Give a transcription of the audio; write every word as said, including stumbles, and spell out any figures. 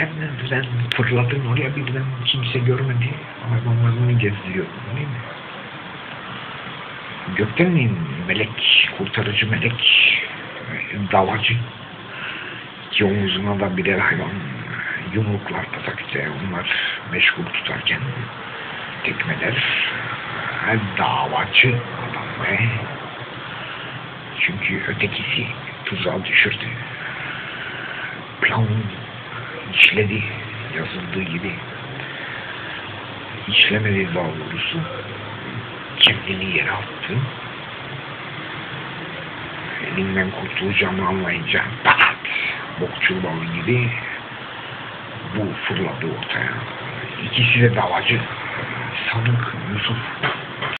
Sen birden fırladın oraya, birden kimse görmedi. Hayvanlarını gezdiriyor, değil mi? Gökten melek, kurtarıcı melek, davacı. Ki omuzuna da birer hayvan yumruklar tatakçı, onlar meşgul tutarken tekmeler, davacı adam be. Çünkü ötekisi tuzağa düşürdü. Plan işledi, yazıldığı gibi. İşlemedi daha doğrusu. Kendini yere attı. Elinden kurtulacağımı anlayınca pat! Bokçul balı gibi bu fırladı ortaya. İkisi de davacı. Sanık Yusuf